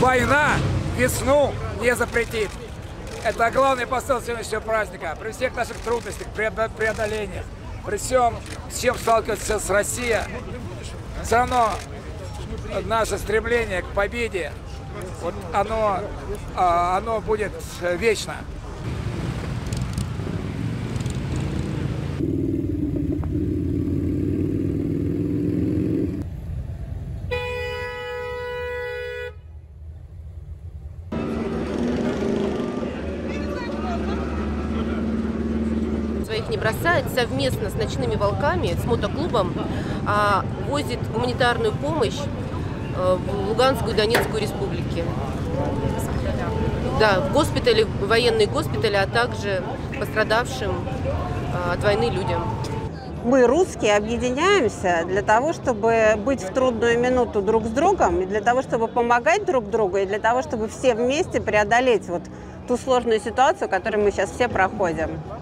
война весну не запретит. Это главный посыл сегодняшнего праздника. При всех наших трудностях, преодолениях, при всем, с чем сталкивается сейчас Россия, все равно наше стремление к победе, вот оно будет вечно. Своих не бросает, совместно с «Ночными волками», с мотоклубом возит гуманитарную помощь в Луганскую и Донецкую республики. Да, в госпитале, в военные госпитали, а также пострадавшим от войны людям. Мы, русские, объединяемся для того, чтобы быть в трудную минуту друг с другом, и для того, чтобы помогать друг другу, и для того, чтобы все вместе преодолеть вот ту сложную ситуацию, которую мы сейчас все проходим.